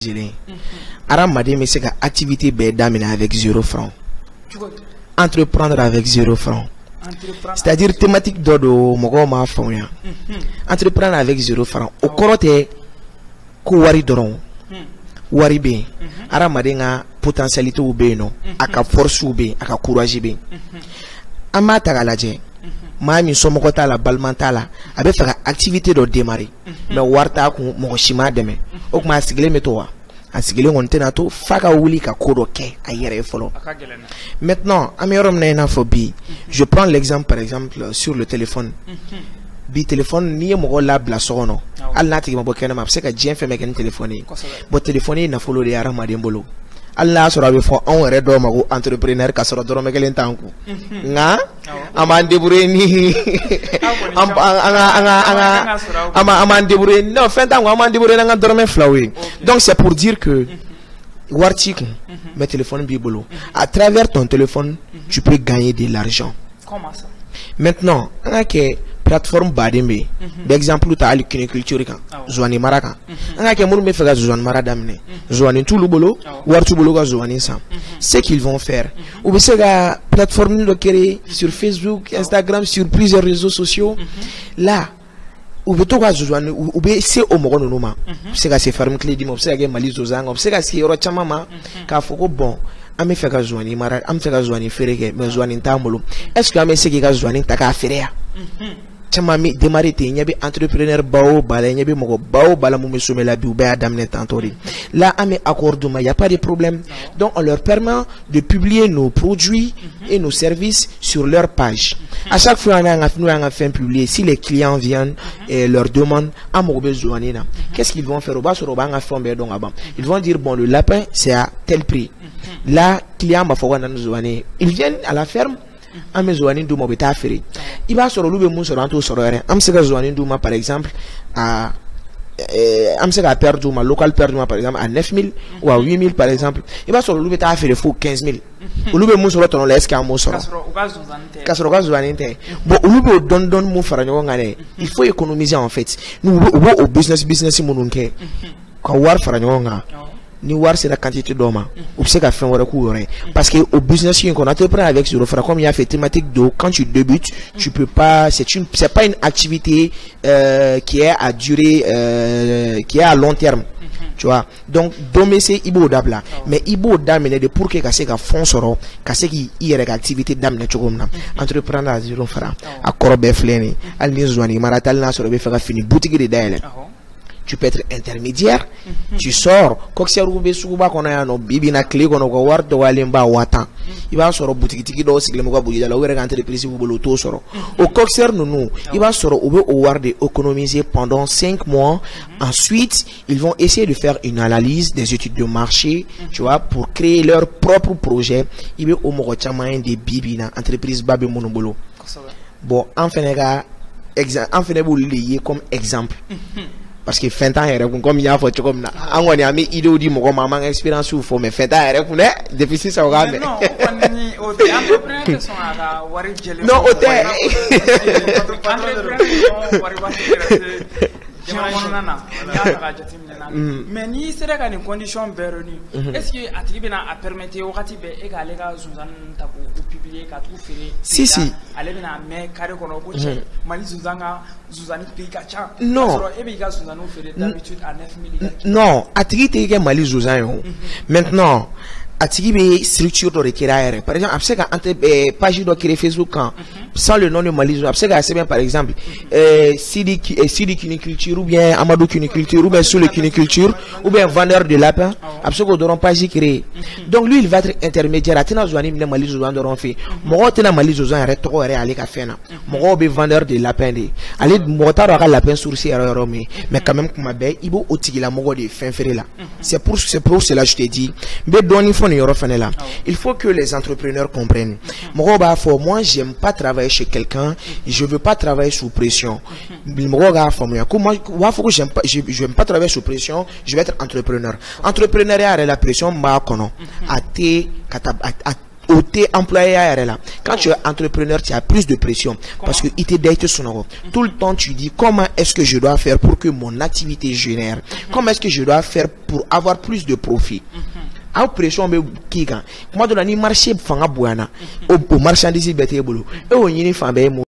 Aramade mais c'est que activité d'amener avec 0 francs. Entreprendre avec 0 francs. C'est-à-dire thématique d'odo mogo ma fanya. Entreprendre avec 0 francs. Au korote ko wari doron. Wari be. Aramade nga potentialité ou be non. Aka force ou be, aka courage be. Ama tagalaje. Mami somokota la balmantala abe faire activité de démarrer mais warta ko mo shima deme o kuma sigile metowa a sigile ngontena to faka wuli ka kodo ke ayere folo. Maintenant amerom na ina phobie. Je prends l'exemple par exemple sur le téléphone. Bi téléphone ni mo la bla sono alla tigi mo bokena ma parce que jien fait meken téléphone bo téléphone na follow de arama de mbolo Allah sera be fo on redo mago entrepreneur ka sera doro mekelen tanku nga amande bureni amande bureni non fin tanku amande bureni nga doro me flawe. Donc c'est pour dire que wartiku mes téléphones bibolo à travers ton téléphone tu peux gagner de l'argent. Comment ça? Maintenant que plateforme badembe d'exemple tu as l'agriculture kan zoani maraka nga ke mur me fega zoani maradamne zoani tout bolo wartu bolo ga zoani ça ce qu'ils vont faire ou be sega plateforme de créer sur Facebook, Instagram, sur plusieurs réseaux sociaux là ou be to ga zoani ou be c'est au mogono noma sega se ferme clé di mo sega mali zozanga sega si ro chamama ka foko bon ame fega zoani mara am fega zoani fereke me zoani tambolo est-ce que ame sega zoani taka ferea chamami démarrer te nyabi entrepreneur bao bala nyabi moko bao bala mu mesome la bi ba damne tantori là ame accorduma y a pas de problème. Donc on leur permet de publier nos produits et nos services sur leur page. À chaque fois on a fait publier, si les clients viennent et leur demandent qu'est-ce qu'ils vont faire? Ils vont dire bon, le lapin c'est à tel prix. Là client m'a fait ils viennent à la ferme ame zoani nduma beta fere iba soro lube mun soro anto soro ere am sega zoani nduma par exemple à am sega perdre ma local perdre par exemple à 9000 ou à 8000 par exemple iba soro lube ta fere fou 15000 lube mun soro tono leska mo soro kasoro ga zoani te bon lube don mu fara nyo ngane il faut économiser en fait nous au business mununke ka war fara nyo nga ni war c'est la quantité d'hommes ou c'est qu'à faire un recours parce que au business qu'on entreprend avec sur le fera comme il y a fait thématique d'eau quand tu débutes tu peux pas c'est pas une activité qui est à durée qui est à long terme tu vois. Donc domé c'est ibo dabla mais ibo damene de pour que c'est qu'à fond soro c'est qui y a activité damene chogomna entreprendre à zéro fera à corbe fleni al nizwani maratal na soro be faire fini boutique de daile. Tu peux être intermédiaire, tu sors, coxer ou besuba qu'on a no bibi na clé qu'on a war de walimba watan. Il va sur boutique tiki do sigle moga bouilla la ouvrir entreprise ou boloto soro. Au coxer nous, il va sur au war de économiser pendant 5 mois. Ensuite, ils vont essayer de faire une analyse des études de marché, tu vois, pour créer leur propre projet. Il va au mogo chamain des bibi na entreprise babe monobolo. Bon, enfin les gars, vous lier comme exemple. Parce que fin temps comme il y a fait comme na angoni ami idée di mo maman expérience ou faut mais fin temps ne déficit ça va mais non on est entrepreneur sont à wari jele non hôtel mais ni sera qu'une condition berni est-ce que attribue à permettre au ratibe égalé à Zuzan tabu publier qu'à tout faire si allez bien mais carré qu'on a beau mali Zuzanga Zuzani Pikacha non d'habitude à 9000 non attribue que mali Zuzan maintenant attirer structure de requérir par exemple après que page de créer Facebook sans le nom de Mali après que c'est bien par exemple Sidi Kiniculture ou bien Amadou Kiniculture ou bien sous le Kiniculture ou bien vendeur de lapin après que d'oron page créer donc lui il va être intermédiaire à tena zoani ne Mali zoan d'oron fait mo tena Mali zoan arrête trop aller ka faire na mo be vendeur de lapin de aller mo ta ra lapin sourcier mais quand même comme be ibo otigila mo de fin feré là c'est pour cela je te dis be doni il faut que les entrepreneurs comprennent. Moi, j'aime pas travailler chez quelqu'un. Je veux pas travailler sous pression. Moi, j'aime pas travailler sous pression. Je vais être entrepreneur. Entrepreneuriat la pression, au t'es employé à là. Quand tu es entrepreneur, tu as plus de pression parce que il te date son tout le temps tu dis comment est-ce que je dois faire pour que mon activité génère, comment est-ce que je dois faire pour avoir plus de profit. A pression be kika kuma do la ni marché fanga buana o marchandise bete bolo e o nyini fa be